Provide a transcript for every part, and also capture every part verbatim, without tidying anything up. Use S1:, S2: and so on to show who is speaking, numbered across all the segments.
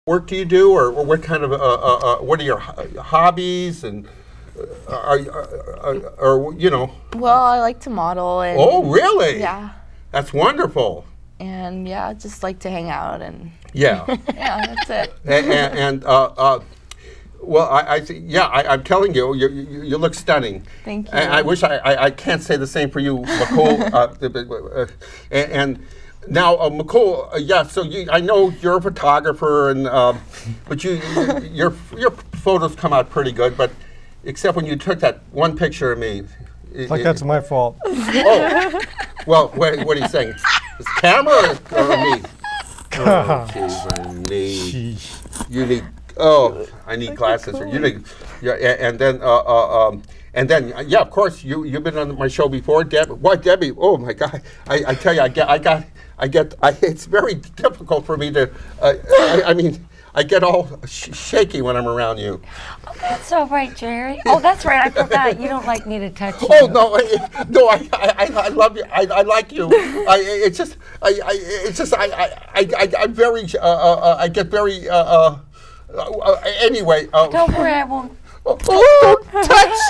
S1: work do you do, or, or what kind of, uh, uh, uh, what are your ho- hobbies, and uh, are, are, are, are, you know?
S2: Well, I like to model. And
S1: Oh, really?
S2: Yeah.
S1: That's wonderful.
S2: And yeah, just like to hang out and.
S1: Yeah.
S2: Yeah, that's it.
S1: and, and, and uh, uh, well, I, I yeah, I, I'm telling you, you, you, you look stunning.
S2: Thank you.
S1: And I wish I, I, I can't say the same for you, Mikul. uh, and, and now, uh, Mikul, uh, yeah. So you, I know you're a photographer, and um, but you, you, your your photos come out pretty good. But except when you took that one picture of me.
S3: It's like it, that's my fault.
S1: Oh, well, what, what are you saying? Is camera or, or me? Oh, geez, I need. You need. Oh, I need glasses. Or you need. Yeah, and, and then, uh, uh, um, and then, uh, yeah, of course, you you've been on my show before, Deb. What, Debbie? Oh my God! I, I tell you, I get, I got, I get. I, it's very difficult for me to. Uh, I, I mean. I get all sh shaky when I'm around you.
S4: Oh, that's all right, Jerry. Oh, that's right. I forgot. You don't like me to touch you.
S1: Oh no, I, no, I, I, I love you. I, I like you. I, it's just, I, I, it's just, I, I, I, I'm very, uh, uh, I get very. Uh, uh, uh, anyway. Uh,
S4: Don't worry, I won't.
S1: Oh, don't touch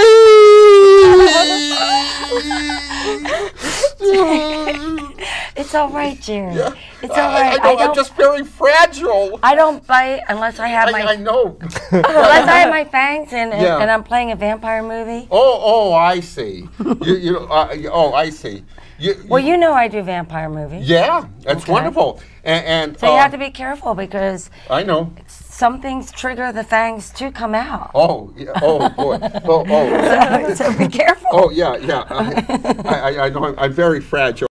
S1: me!
S4: It's all right, Jerry.
S1: Yeah.
S4: It's all right.
S1: I, I know,
S4: I
S1: I'm just very fragile.
S4: I don't bite unless I have
S1: I,
S4: my.
S1: I know.
S4: Unless I have my fangs and, and,
S1: Yeah.
S4: and I'm playing a vampire movie.
S1: Oh, oh, I see. you, you, uh, oh, I see. You,
S4: Well, you know I do vampire movies.
S1: Yeah, that's
S4: Okay.
S1: wonderful. And, and
S4: So
S1: uh,
S4: you have to be careful because
S1: I know.
S4: some things trigger the fangs to come out.
S1: Oh, yeah. Oh, boy. Oh, oh.
S4: So be careful.
S1: Oh, yeah, yeah. I, I, I know I'm, I'm very fragile.